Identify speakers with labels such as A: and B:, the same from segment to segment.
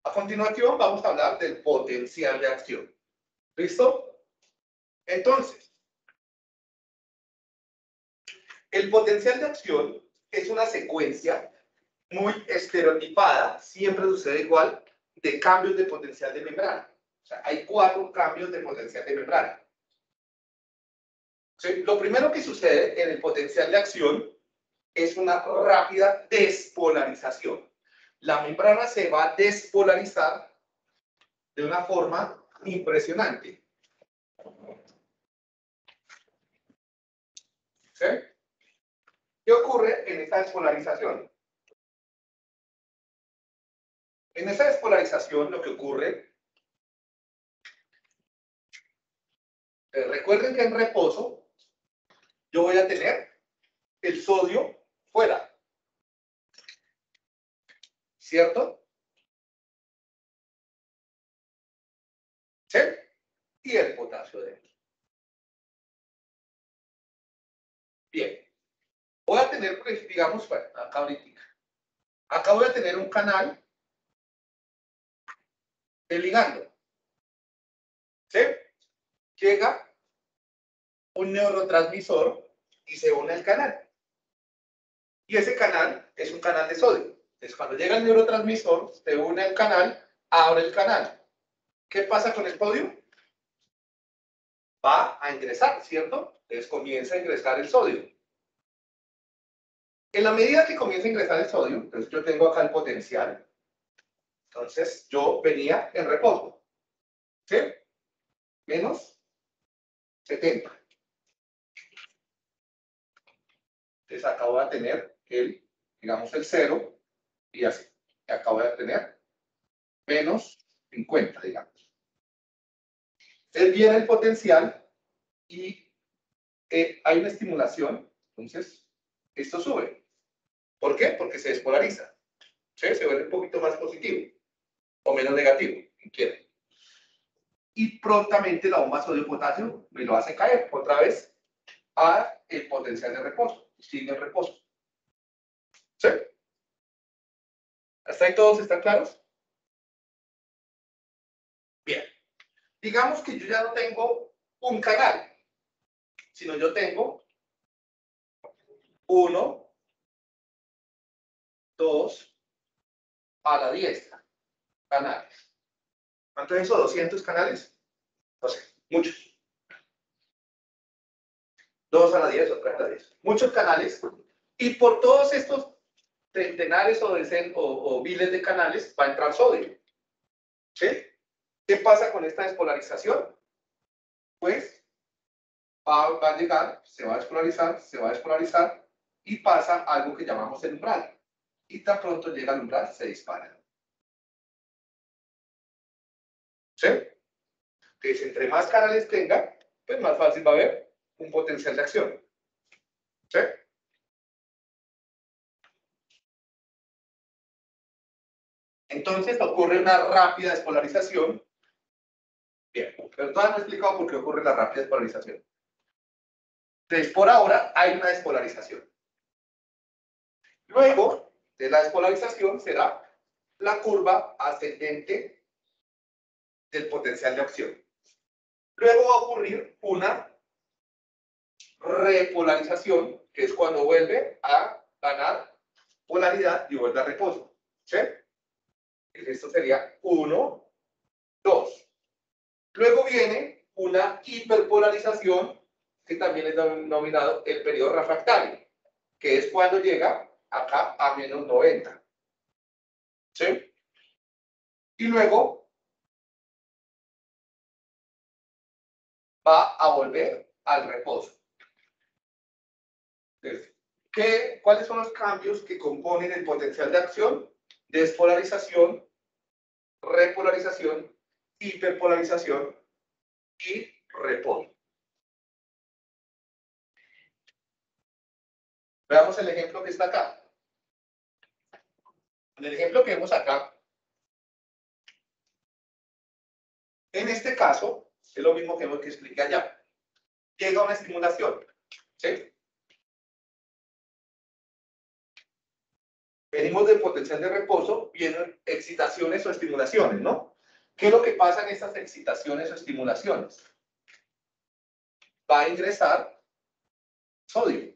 A: A continuación vamos a hablar del potencial de acción. ¿Listo? Entonces, el potencial de acción es una secuencia muy estereotipada, siempre sucede igual, de cambios de potencial de membrana. O sea, hay 4 cambios de potencial de membrana. ¿Sí? Lo primero que sucede en el potencial de acción es una rápida despolarización. La membrana se va a despolarizar de una forma impresionante. ¿Sí? ¿Qué ocurre en esta despolarización? En esta despolarización lo que ocurre, recuerden que en reposo yo voy a tener el sodio fuera, ¿cierto? ¿Sí? Y el potasio dentro. Bien. Voy a tener, pues, digamos, bueno, acá ahorita. Acá voy a tener un canal de ligando. ¿Sí? Llega un neurotransmisor y se une al canal. Y ese canal es un canal de sodio. Entonces, cuando llega el neurotransmisor, se une al canal, abre el canal. ¿Qué pasa con el sodio? Va a ingresar, ¿cierto? Entonces comienza a ingresar el sodio. En la medida que comienza a ingresar el sodio, entonces yo tengo acá el potencial. Entonces yo venía en reposo. ¿Sí? Menos 70. Entonces acá voy a tener el, digamos, el 0 y así. Y acá voy a tener menos 50, digamos. Entonces viene el potencial y hay una estimulación. Entonces, esto sube. ¿Por qué? Porque se despolariza. ¿Sí? Se vuelve un poquito más positivo o menos negativo, si quieren. Y prontamente la bomba sodio-potasio me lo hace caer otra vez a el potencial de reposo. Sigue en reposo. ¿Sí? ¿Hasta ahí todos están claros? Bien. Digamos que yo ya no tengo un canal, sino yo tengo 1, 2, a la diestra canales. ¿Cuánto es eso? ¿200 canales? No sé, muchos. 2 a la 10 o 3 a la 10. Muchos canales. Y por todos estos centenares o miles de canales va a entrar sodio. ¿Sí? ¿Qué pasa con esta despolarización? Pues va a llegar, se va a despolarizar y pasa algo que llamamos el umbral. Y tan pronto llega al umbral, se dispara. ¿Sí? Entonces, entre más canales tenga, pues más fácil va a haber un potencial de acción. ¿Sí? Entonces ocurre una rápida despolarización. Bien, pero todavía no he explicado por qué ocurre la rápida despolarización. Entonces, por ahora hay una despolarización. Luego de la despolarización será la curva ascendente del potencial de acción. Luego va a ocurrir una repolarización, que es cuando vuelve a ganar polaridad y vuelve a reposo. ¿Sí? Esto sería 1, 2. Luego viene una hiperpolarización, que también es denominado el periodo refractario, que es cuando llega acá a menos 90. ¿Sí? Y luego va a volver al reposo. Entonces, ¿cuáles son los cambios que componen el potencial de acción? Despolarización, repolarización, hiperpolarización y reposo. Veamos el ejemplo que está acá. En el ejemplo que vemos acá, en este caso, es lo mismo que expliqué allá. Llega una estimulación. ¿Sí? Venimos del potencial de reposo, vienen excitaciones o estimulaciones, ¿no? ¿Qué es lo que pasa en estas excitaciones o estimulaciones? Va a ingresar sodio,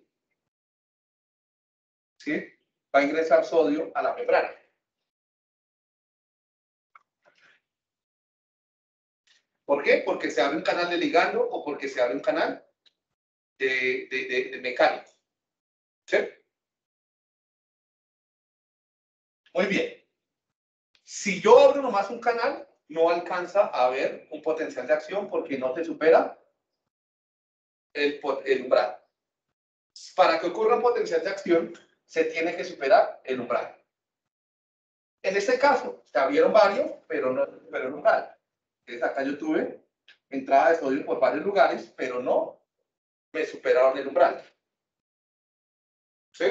A: ¿sí? Va a ingresar sodio a la membrana. ¿Por qué? Porque se abre un canal de ligando o porque se abre un canal de mecánico. ¿Sí? Muy bien. Si yo abro nomás un canal, no alcanza a haber un potencial de acción porque no se supera el umbral. Para que ocurra un potencial de acción, se tiene que superar el umbral. En este caso, se abrieron varios, pero no se superó el umbral. Entonces acá yo tuve entrada de sodio por varios lugares, pero no me superaron el umbral. ¿Sí?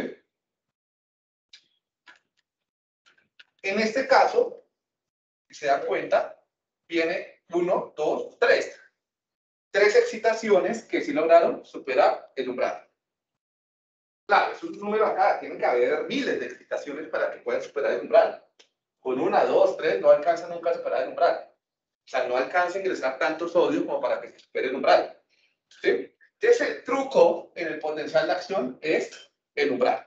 A: En este caso, si se dan cuenta, viene 1, 2, 3. 3 excitaciones que sí lograron superar el umbral. Claro, es un número acá, tienen que haber miles de excitaciones para que puedan superar el umbral. Con 1, 2, 3 no alcanza nunca a superar el umbral. O sea, no alcanza a ingresar tanto sodio como para que se supere el umbral. ¿Sí? Entonces, el truco en el potencial de acción es el umbral.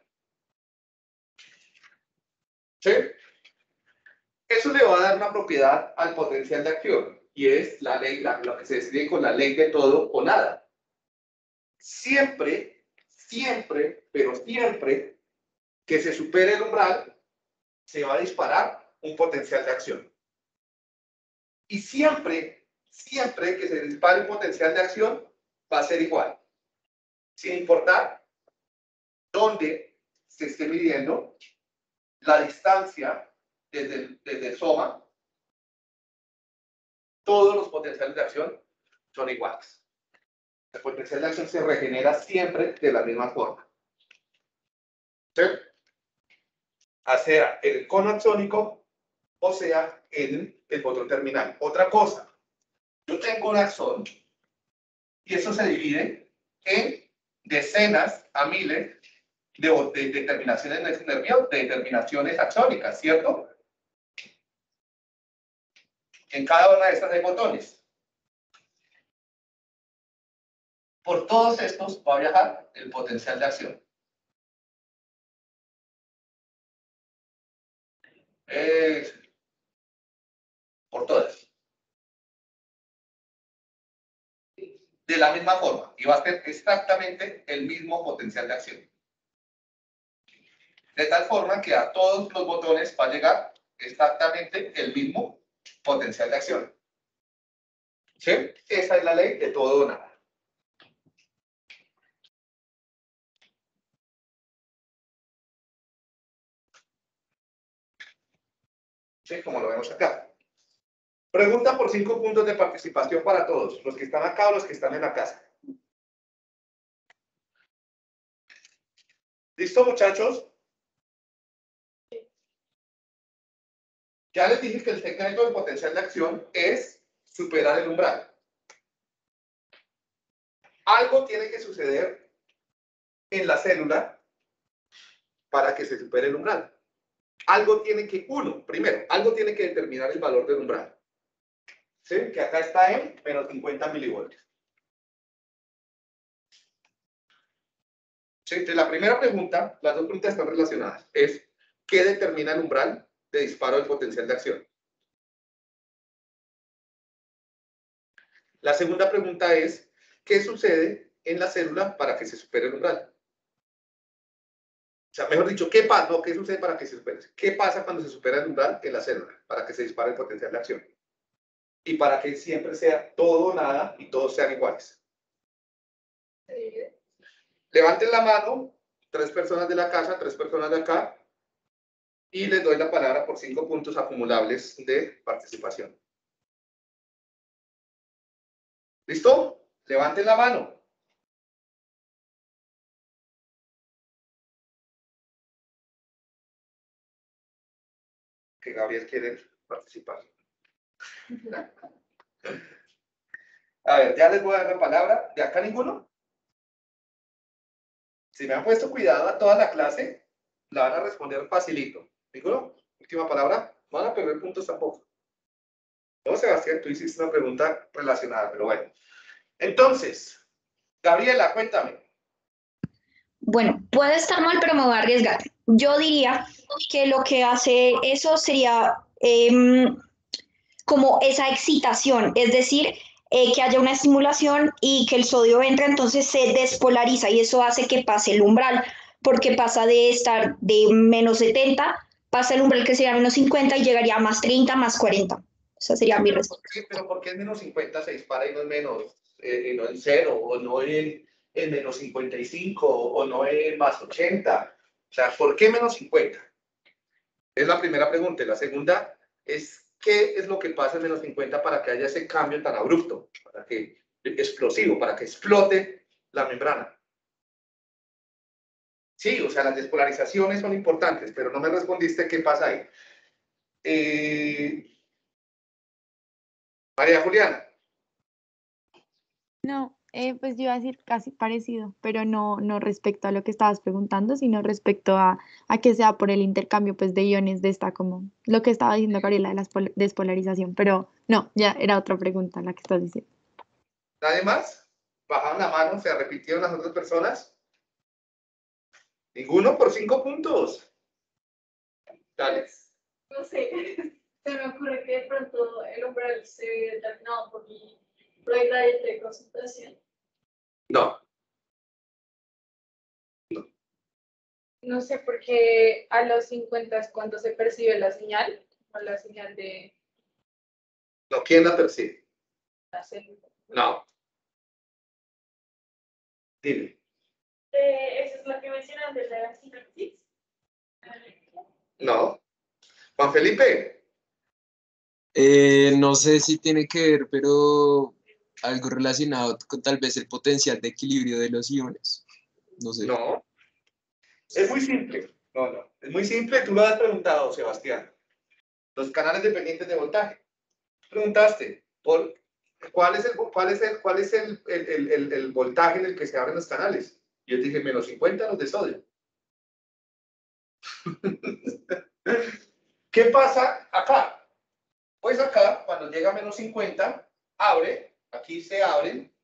A: ¿Sí? Eso le va a dar una propiedad al potencial de acción y es la ley, lo que se describe con la ley de todo o nada. Siempre, siempre, pero siempre que se supere el umbral, se va a disparar un potencial de acción. Y siempre, siempre que se dispare un potencial de acción, va a ser igual. Sin importar dónde se esté midiendo la distancia desde el soma, todos los potenciales de acción son iguales. El potencial de acción se regenera siempre de la misma forma. ¿Sí? O sea, en el cono axónico, o sea, en el botón terminal. Otra cosa, yo tengo un axón y eso se divide en decenas a miles de terminaciones nerviosas, de terminaciones axónicas, ¿cierto? En cada una de estas hay botones. Por todos estos va a viajar el potencial de acción. Por todas. De la misma forma. Y va a ser exactamente el mismo potencial de acción. De tal forma que a todos los botones va a llegar exactamente el mismo potencial de acción. ¿Sí? Esa es la ley de todo o nada. ¿Sí? Como lo vemos acá. Pregunta por 5 puntos de participación para todos, los que están acá o los que están en la casa. ¿Listo, muchachos? Ya les dije que el secreto del potencial de acción es superar el umbral. Algo tiene que suceder en la célula para que se supere el umbral. Algo tiene que, primero, algo tiene que determinar el valor del umbral. ¿Sí? Que acá está en menos 50 milivoltios. ¿Sí? Entonces, la primera pregunta, las dos preguntas están relacionadas, es ¿qué determina el umbral de disparo del potencial de acción? La segunda pregunta es ¿qué sucede en la célula para que se supere el umbral? O sea, mejor dicho, ¿qué pasa? No, ¿qué sucede para que se supere? ¿Qué pasa cuando se supera el umbral en la célula para que se dispare el potencial de acción? Y para que siempre sea todo o nada y todos sean iguales. Levanten la mano, 3 personas de la casa, 3 personas de acá, y les doy la palabra por 5 puntos acumulables de participación. ¿Listo? Levanten la mano. Que Gabriel quiere participar. A ver, ya les voy a dar la palabra. ¿De acá ninguno? Si me han puesto cuidado a toda la clase, la van a responder facilito. ¿Ninguno? Última palabra. No van a perder puntos tampoco. No, Sebastián, tú hiciste una pregunta relacionada, pero bueno. Entonces, Gabriela, cuéntame.
B: Bueno, puede estar mal, pero me voy a arriesgar. Yo diría que lo que hace eso sería como esa excitación, es decir, que haya una estimulación y que el sodio entra, entonces se despolariza y eso hace que pase el umbral, porque pasa de estar de menos 70, pasa el umbral que sería menos 50 y llegaría a más 30, más 40. Esa sería mi respuesta.
A: Pero ¿por qué es menos 50 se dispara y no es menos, no en 0, o no en menos 55, o no en más 80? O sea, ¿por qué menos 50? Es la primera pregunta. Y la segunda es, ¿qué es lo que pasa en menos 50 para que haya ese cambio tan abrupto, para que explosivo, para que explote la membrana? Sí, o sea, las despolarizaciones son importantes, pero no me respondiste qué pasa ahí. María Juliana.
C: No, pues yo iba a decir casi parecido, pero no respecto a lo que estabas preguntando, sino respecto a que sea por el intercambio pues, de iones de esta, como lo que estaba diciendo Gabriela de la despolarización, pero no, ya era otra pregunta la que estás diciendo.
A: ¿Nadie más? Bajaron la mano, se repitieron las otras personas. Ninguno por 5 puntos. Dale.
D: No sé, se me ocurre que de pronto el umbral se ve determinado por el gradiente de concentración.
A: No.
D: No sé, porque a los 50 es cuando se percibe la señal, o la señal de
A: No, ¿quién la percibe?
D: la célula.
A: No. Dime.
D: Esa es la que mencionan de la sinapsis.
A: No. Juan Felipe.
E: No sé si tiene que ver, pero algo relacionado con tal vez el potencial de equilibrio de los iones. No sé.
A: No. Es muy simple. No. Es muy simple. Tú lo has preguntado, Sebastián. Los canales dependientes de voltaje. Preguntaste por cuál es el voltaje en el que se abren los canales. Yo te dije menos 50 los de sodio. ¿Qué pasa acá? Pues acá, cuando llega a menos 50, aquí se abren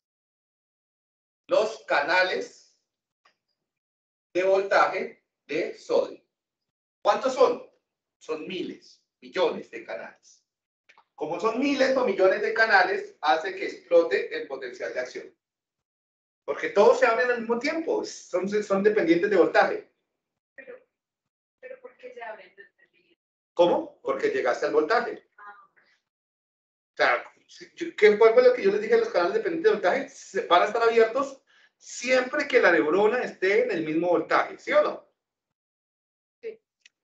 A: los canales de voltaje de sodio. ¿Cuántos son? Son miles, millones de canales. Como son miles o millones de canales, hace que explote el potencial de acción. Porque todos se abren al mismo tiempo, son dependientes de voltaje.
D: Pero ¿por qué se abren?
A: ¿Cómo? Porque llegaste al voltaje. O sea, ¿cuál fue lo que yo les dije a los canales dependientes de voltaje? Van a estar abiertos siempre que la neurona esté en el mismo voltaje, ¿sí o no?
D: Sí.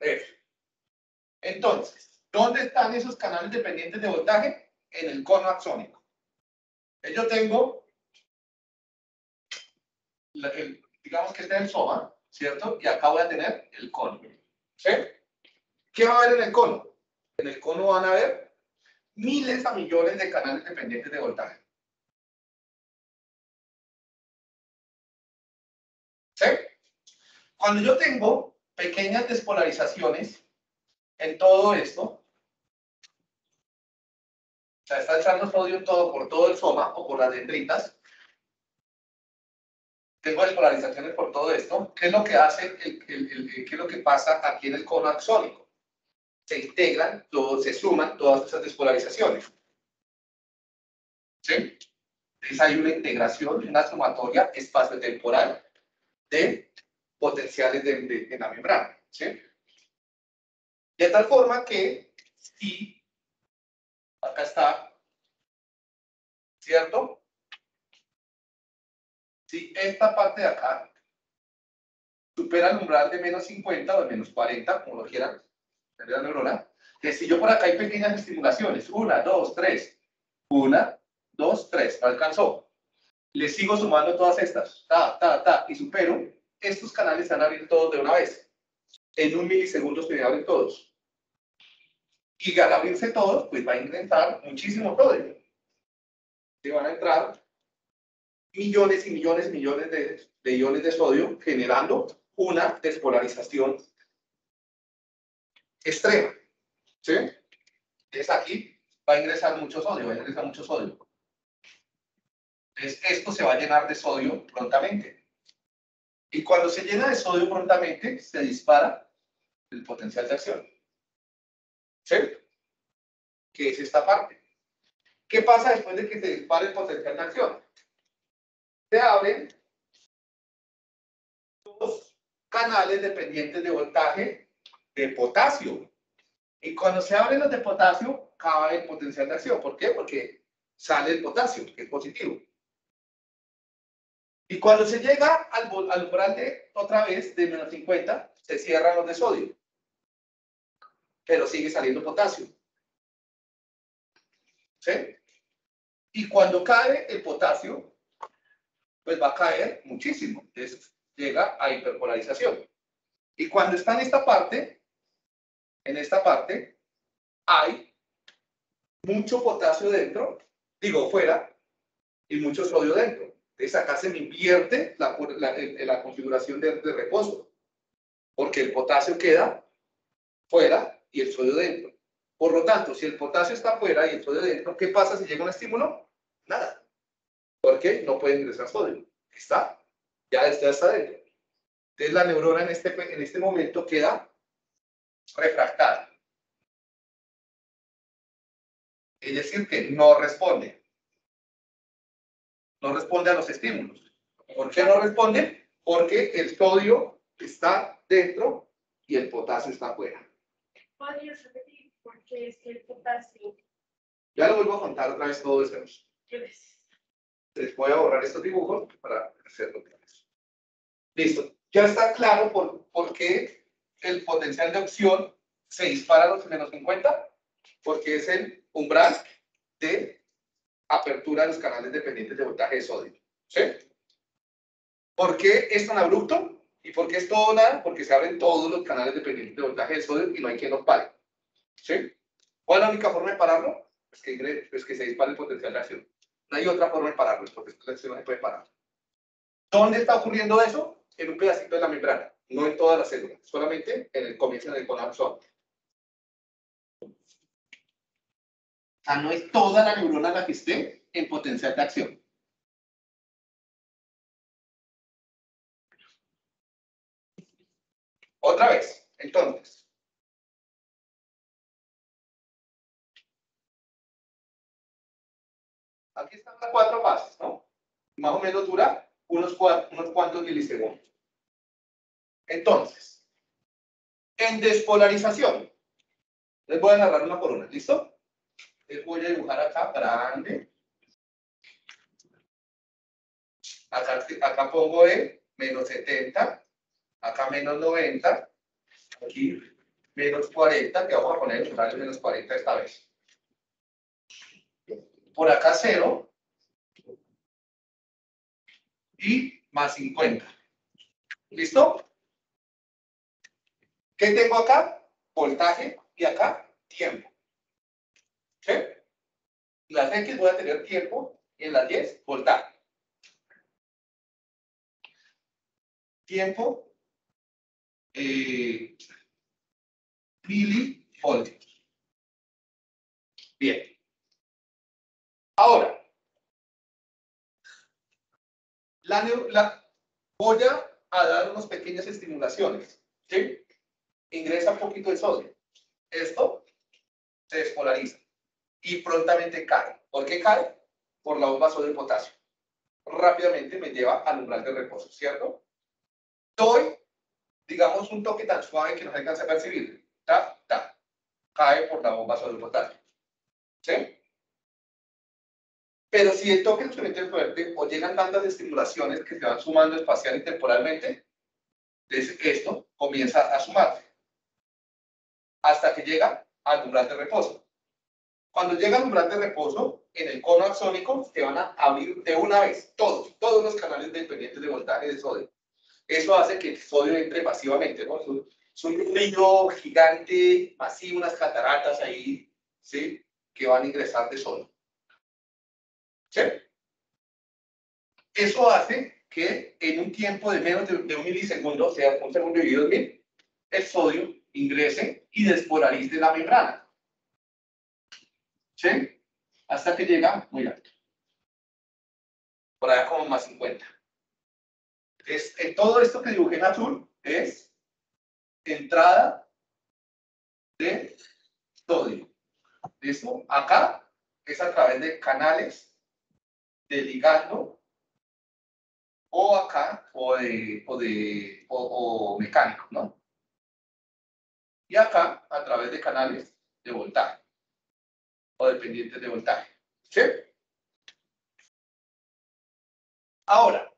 A: Entonces, ¿dónde están esos canales dependientes de voltaje? En el cono axónico. Yo tengo, digamos que este es el soma, ¿cierto? Y acá voy a tener el cono. ¿Sí? ¿Qué va a haber en el cono? En el cono van a haber miles a millones de canales dependientes de voltaje. ¿Sí? Cuando yo tengo pequeñas despolarizaciones en todo esto, o sea, está echando sodio todo por todo el soma o por las dendritas, tengo despolarizaciones por todo esto, ¿qué es lo que hace, qué es lo que pasa aquí en el cono axónico? Se integran, se suman todas esas despolarizaciones. ¿Sí? Entonces hay una integración, una sumatoria espacio-temporal de potenciales de la membrana. ¿Sí? De tal forma que si acá está, ¿cierto? Si esta parte de acá supera el umbral de menos 50 o de menos 40, como lo quieran, de la neurona, que si yo por acá hay pequeñas estimulaciones, 1, 2, 3, 1, 2, 3, no alcanzó. Le sigo sumando todas estas, y supero, estos canales se van a abrir todos de una vez. En 1 milisegundo se abren todos. Y al abrirse todos, pues va a ingresar muchísimo sodio. Se van a entrar millones y millones y millones de iones de sodio generando una despolarización extrema. ¿Sí? Entonces aquí va a ingresar mucho sodio, Entonces esto se va a llenar de sodio prontamente. Y cuando se llena de sodio prontamente, se dispara el potencial de acción. ¿Sí? Que es esta parte. ¿Qué pasa después de que se dispare el potencial de acción? Se abren dos canales dependientes de voltaje de potasio. Y cuando se abren los de potasio, cae el potencial de acción. ¿Por qué? Porque sale el potasio, que es positivo. Y cuando se llega al umbral de, otra vez, de menos 50, se cierran los de sodio. Pero sigue saliendo potasio. ¿Sí? Y cuando cae el potasio, pues va a caer muchísimo. Entonces llega a hiperpolarización. Y cuando está en esta parte, hay mucho potasio dentro, digo fuera, y mucho sodio dentro. Entonces acá se me invierte la configuración de reposo, porque el potasio queda fuera y el sodio dentro. Por lo tanto, si el potasio está fuera y el sodio dentro, ¿qué pasa si llega un estímulo? Nada. Porque no puede ingresar sodio. Ya está dentro. Entonces la neurona en este momento queda refractada. Es decir, que no responde. No responde a los estímulos. ¿Por qué no responde? Porque el sodio está dentro y el potasio está afuera.
D: ¿Podrías repetir por qué es que el potasio?
A: Ya lo vuelvo a contar otra vez todo esto.
D: Gracias.
A: Les voy a borrar estos dibujos para hacerlo claro. Listo. Ya está claro por qué el potencial de opción se dispara a los menos 50, porque es el umbral de apertura de los canales dependientes de voltaje de sodio. ¿Sí? ¿Por qué es tan abrupto? ¿Y por qué es todo nada? Porque se abren todos los canales dependientes de voltaje de sodio y no hay quien los pare. ¿Sí? ¿Cuál es la única forma de pararlo? Pues que se dispare el potencial de acción. No hay otra forma de pararlo, el potencial de acción no se puede parar. ¿Dónde está ocurriendo eso? En un pedacito de la membrana, no en todas las células, solamente en el comienzo, en el cono axón. O sea, no es toda la neurona la que esté en potencial de acción. Otra vez, entonces. Aquí están las 4 fases, ¿no? Más o menos dura unos cuantos milisegundos. Entonces, en despolarización, les voy a narrar una por una, ¿listo? Les voy a dibujar acá grande. Acá pongo menos 70, acá menos 90, aquí menos 40, que vamos a poner el total de menos 40 esta vez. Por acá 0 y más 50. ¿Listo? ¿Qué tengo acá? Voltaje y acá tiempo. ¿Sí? En las X voy a tener tiempo y en las 10 voltaje. Tiempo milivoltios. Bien. Ahora, voy a dar unas pequeñas estimulaciones. ¿Sí? Ingresa un poquito de sodio. Esto se despolariza y prontamente cae. ¿Por qué cae? Por la bomba sodio y potasio. Rápidamente me lleva al umbral de reposo, ¿cierto? Doy, digamos, un toque tan suave que no se alcanza a percibir. Ta, ta. Cae por la bomba sodio y potasio. ¿Sí? Pero si el toque es suficientemente fuerte o llegan tantas estimulaciones que se van sumando espacial y temporalmente, entonces esto comienza a sumarse hasta que llega al umbral de reposo. Cuando llega al umbral de reposo, en el cono axónico se van a abrir de una vez todos los canales dependientes de voltaje de sodio. Eso hace que el sodio entre masivamente, ¿no? Es un río gigante, masivo, unas cataratas ahí, ¿sí? Que van a ingresar de sodio. ¿Sí? Eso hace que en un tiempo de menos de un milisegundo, o sea, un segundo dividido en 1000, el sodio ingrese y despolarice la membrana. ¿Sí? Hasta que llega muy alto. Por allá como más 50. Todo esto que dibujé en azul es entrada de sodio. ¿Listo? Acá es a través de canales de ligando o acá o mecánico, ¿no? Y acá a través de canales de voltaje o dependientes de voltaje. ¿Sí? Ahora,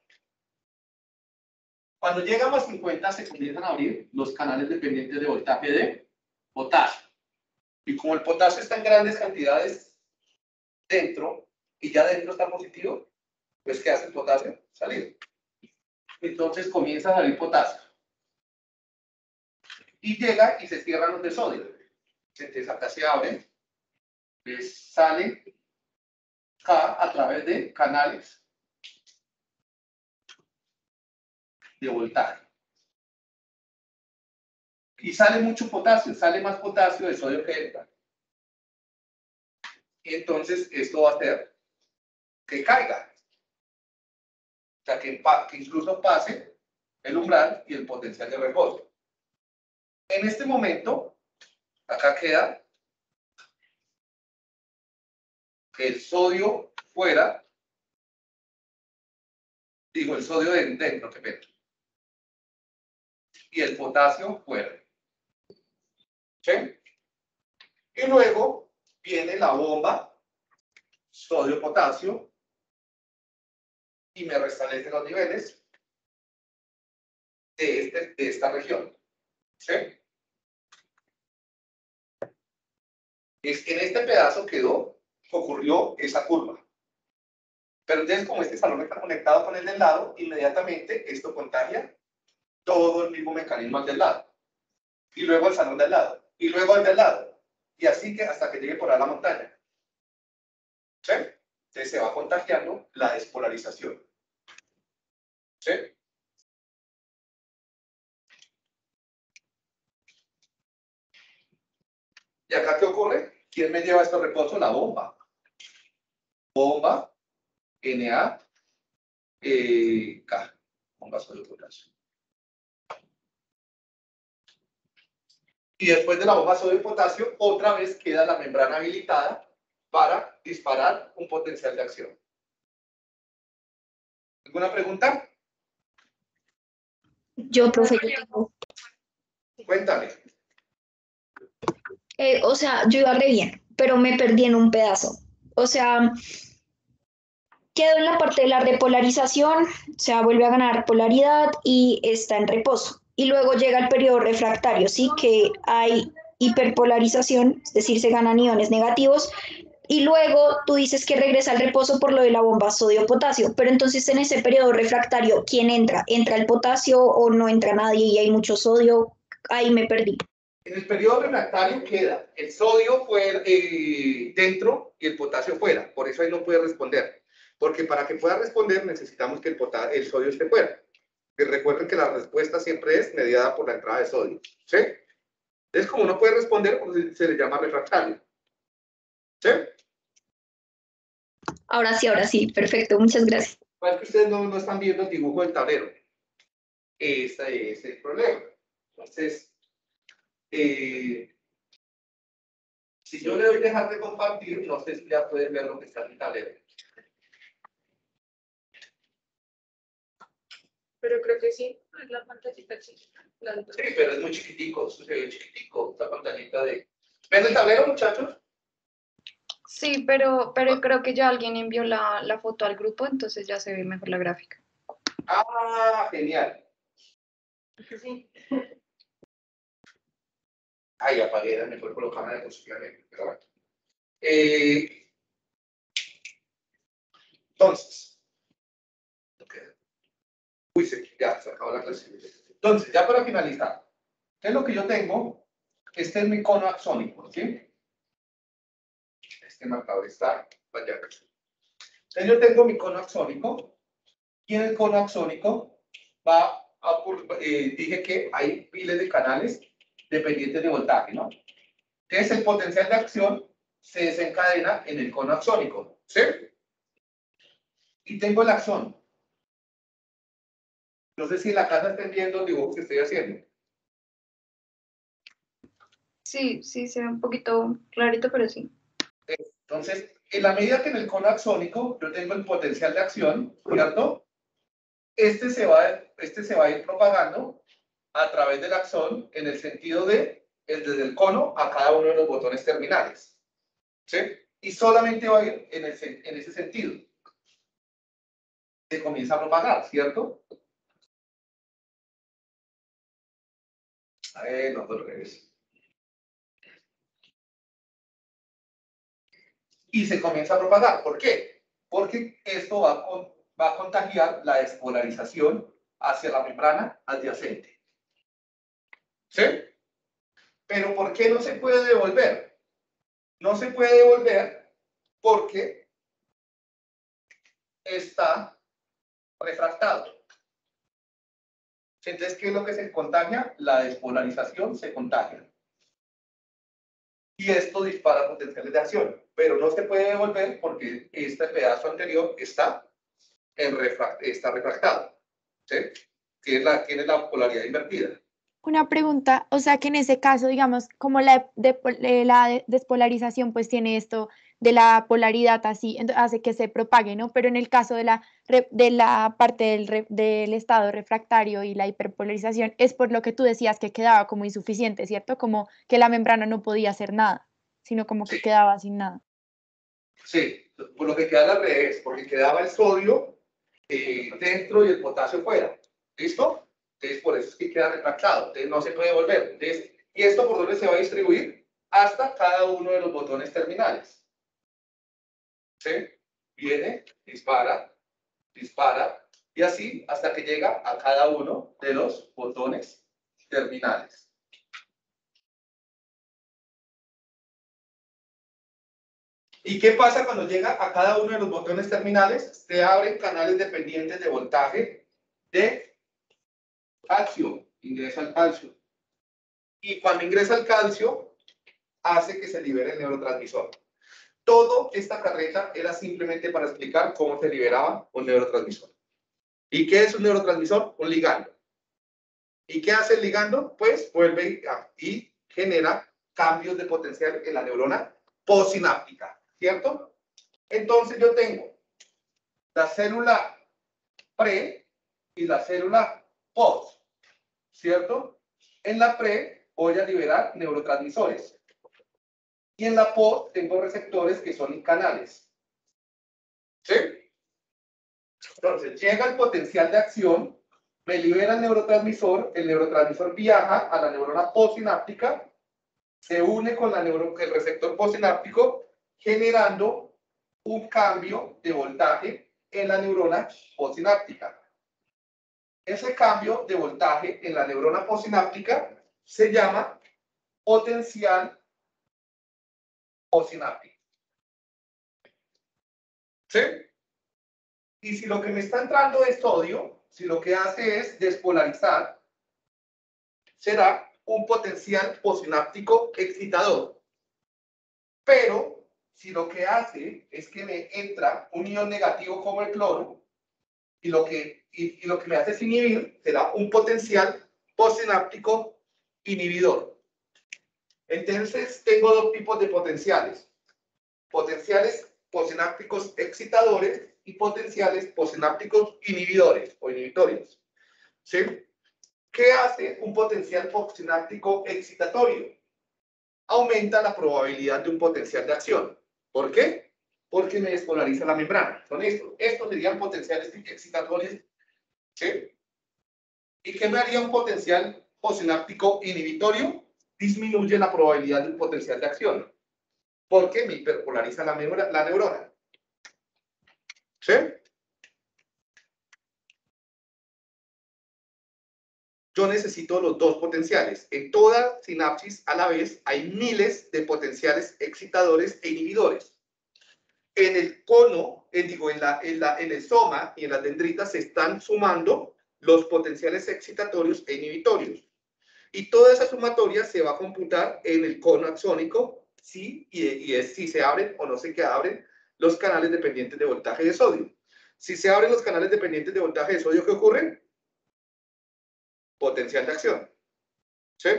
A: cuando llega a más 50 se comienzan a abrir los canales dependientes de voltaje de potasio. Y como el potasio está en grandes cantidades dentro y ya dentro está positivo, pues ¿qué hace el potasio? Salir. Entonces comienza a salir potasio. Y llega y se cierran los de sodio. Entonces acá se abre, pues sale acá a través de canales de voltaje. Y sale mucho potasio, sale más potasio de sodio que entra. Y entonces esto va a hacer que caiga. O sea, que incluso pase el umbral y el potencial de reposo. En este momento, acá queda que el sodio fuera, digo, el sodio dentro, que pena, y el potasio fuera. ¿Sí? Y luego viene la bomba sodio-potasio y me restablece los niveles de esta región. ¿Sí? En este pedazo ocurrió esa curva. Pero entonces, como este salón está conectado con el del lado, inmediatamente esto contagia todo el mismo mecanismo al del lado. Y luego el salón del lado. Y luego el del lado. Y así que hasta que llegue por ahí a la montaña. ¿Sí? Entonces se va contagiando la despolarización. ¿Sí? ¿Y acá qué ocurre? ¿Quién me lleva esto reposo? La bomba. Bomba, Na, K. Bomba sodio potasio. Y después de la bomba sodio potasio, otra vez queda la membrana habilitada para disparar un potencial de acción. ¿Alguna pregunta?
B: Yo, profe, yo tengo.
A: Cuéntame.
B: O sea, yo iba re bien, pero me perdí en un pedazo. O sea, quedó en la parte de la repolarización, o sea, vuelve a ganar polaridad y está en reposo. Y luego llega el periodo refractario, ¿sí? Que hay hiperpolarización, es decir, se ganan iones negativos. Y luego tú dices que regresa al reposo por lo de la bomba sodio-potasio, pero entonces en ese periodo refractario, ¿quién entra? ¿Entra el potasio o no entra nadie y hay mucho sodio? Ahí me perdí.
A: En el periodo refractario queda el sodio fuera, dentro y el potasio fuera. Por eso ahí no puede responder. Porque para que pueda responder necesitamos que el sodio esté fuera. Y recuerden que la respuesta siempre es mediada por la entrada de sodio. ¿Sí? Entonces, como no puede responder, pues se le llama refractario. ¿Sí?
B: Ahora sí, perfecto, muchas gracias.
A: Es que ustedes no están viendo el dibujo del tablero. Ese es el problema. Entonces, si yo le doy dejar de compartir, no sé si ya pueden ver lo que está en el tablero.
D: Pero creo que sí, es la pantallita chiquita.
A: Sí, pero es muy chiquitico, se ve chiquitico, esta pantallita de... ¿Ven el tablero, muchachos?
C: Sí, pero creo que ya alguien envió la foto al grupo, entonces ya se ve mejor la gráfica.
A: Ah, genial.
D: Sí.
A: Ay, apagué, me fue colocar de posición. Pero bueno. Entonces. Okay. Uy, ya se acabó la clase. Entonces, ya para finalizar, ¿qué es lo que yo tengo? Este es mi cono axónico, ¿sí? Este marcador está allá. Entonces, yo tengo mi cono axónico Y en el cono axónico dije que hay miles de canales dependientes de voltaje, ¿no? Entonces el potencial de acción se desencadena en el cono axónico, ¿sí? Y tengo el axón. No sé si en la casa estén viendo el dibujo que estoy haciendo.
B: Sí, sí, se ve un poquito clarito, pero sí.
A: Entonces, en la medida que en el cono axónico yo tengo el potencial de acción, ¿cierto? Este se va a ir propagando a través del axón en el sentido de desde el cono a cada uno de los botones terminales, ¿sí? Y solamente va a ir en ese sentido. Se comienza a propagar, ¿cierto? No, al revés. Y se comienza a propagar. ¿Por qué? Porque esto va a contagiar la despolarización hacia la membrana adyacente. ¿Sí? Pero ¿por qué no se puede devolver? No se puede devolver porque está refractado. Entonces, ¿qué es lo que se contagia? La despolarización se contagia. Y esto dispara potenciales de acción, pero no se puede devolver porque este pedazo anterior está refractado. ¿Sí? Tiene la polaridad invertida.
C: Una pregunta, o sea que en ese caso, digamos, como despolarización pues tiene esto de la polaridad así, hace que se propague, ¿no? Pero en el caso de la parte del estado refractario y la hiperpolarización, es por lo que tú decías que quedaba como insuficiente, ¿cierto? Como que la membrana no podía hacer nada, sino como que quedaba sin nada.
A: Sí, por lo que queda al revés, porque quedaba el sodio dentro y el potasio fuera. ¿Listo? Entonces, por eso es que queda refractado. Entonces, no se puede volver. Entonces, ¿y esto por dónde se va a distribuir? Hasta cada uno de los botones terminales. ¿Sí? Viene, dispara, dispara, y así hasta que llega a cada uno de los botones terminales. ¿Y qué pasa cuando llega a cada uno de los botones terminales? Se abren canales dependientes de voltaje de calcio, ingresa el calcio. Y cuando ingresa el calcio, hace que se libere el neurotransmisor. Toda esta carreta era simplemente para explicar cómo se liberaba un neurotransmisor. ¿Y qué es un neurotransmisor? Un ligando. ¿Y qué hace el ligando? Pues vuelve y genera cambios de potencial en la neurona postsináptica, ¿cierto? Entonces yo tengo la célula pre y la célula post, ¿cierto? En la pre voy a liberar neurotransmisores. Y en la post tengo receptores que son canales. ¿Sí? Entonces llega el potencial de acción, me libera el neurotransmisor viaja a la neurona postsináptica, se une con el receptor postsináptico, generando un cambio de voltaje en la neurona postsináptica. Ese cambio de voltaje en la neurona postsináptica se llama potencial postsináptico. ¿Sí? Y si lo que me está entrando es sodio, si lo que hace es despolarizar, será un potencial postsináptico excitador. Pero si lo que hace es que me entra un ion negativo como el cloro, y lo que me hace es inhibir, será un potencial postsináptico inhibidor. Entonces tengo dos tipos de potenciales. Potenciales postsinápticos excitadores y potenciales postsinápticos inhibidores o inhibitorios. ¿Sí? ¿Qué hace un potencial postsináptico excitatorio? Aumenta la probabilidad de un potencial de acción. ¿Por qué? Porque me despolariza la membrana. Son estos. Estos serían potenciales excitatorios. ¿Sí? ¿Y qué me haría un potencial postsináptico inhibitorio? Disminuye la probabilidad de un potencial de acción. Porque me hiperpolariza la neurona. ¿Sí? Yo necesito los dos potenciales. En toda sinapsis a la vez hay miles de potenciales excitadores e inhibidores. en el cono, en el soma y en las dendritas se están sumando los potenciales excitatorios e inhibitorios. Y toda esa sumatoria se va a computar en el cono axónico y es si se abren o no se abren los canales dependientes de voltaje de sodio. Si se abren los canales dependientes de voltaje de sodio, ¿qué ocurre? Potencial de acción. ¿Sí?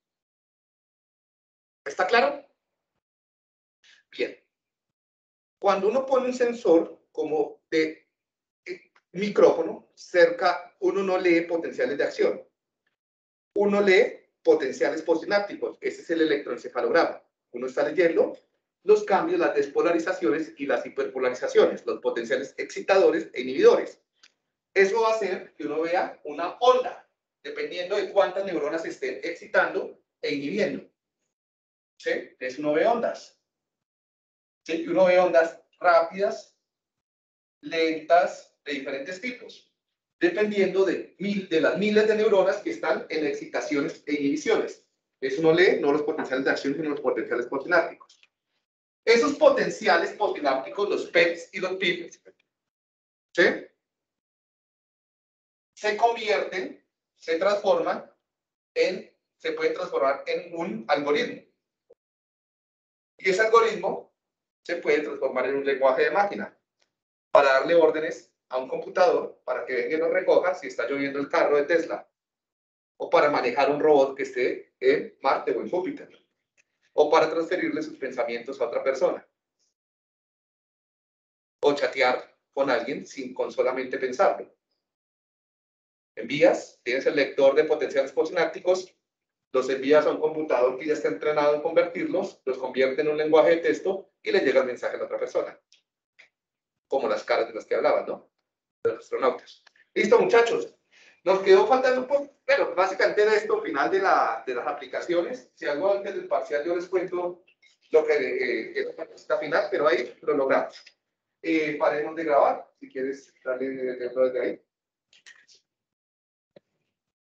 A: ¿Está claro? Bien. Cuando uno pone un sensor como de micrófono cerca, uno no lee potenciales de acción. Uno lee potenciales postsinápticos. Ese es el electroencefalograma. Uno está leyendo los cambios, las despolarizaciones y las hiperpolarizaciones, los potenciales excitadores e inhibidores. Eso va a hacer que uno vea una onda, dependiendo de cuántas neuronas se estén excitando e inhibiendo. ¿Sí? Entonces uno ve ondas. ¿Sí? Uno ve ondas rápidas, lentas, de diferentes tipos, dependiendo de las miles de neuronas que están en excitaciones e inhibiciones. Eso uno lee no los potenciales de acción, sino los potenciales postsinápticos. Esos potenciales postsinápticos, los PEPs y los PIPs, ¿sí? Se convierten, se pueden transformar en un algoritmo. Y ese algoritmo se puede transformar en un lenguaje de máquina para darle órdenes a un computador para que venga y nos recoja si está lloviendo el carro de Tesla, o para manejar un robot que esté en Marte o en Júpiter, o para transferirle sus pensamientos a otra persona, o chatear con alguien con solamente pensarlo. Envías, tienes el lector de potenciales postsinápticos, los envías a un computador que ya está entrenado en convertirlos, los convierte en un lenguaje de texto y le llega el mensaje a la otra persona. Como las caras de las que hablaban, ¿no? De los astronautas. Listo, muchachos. Nos quedó faltando un poco, pero básicamente era esto, final de las aplicaciones. Si algo antes del parcial yo les cuento lo que es la cita final, pero ahí lo logramos. Paremos de grabar, si quieres darle desde ahí.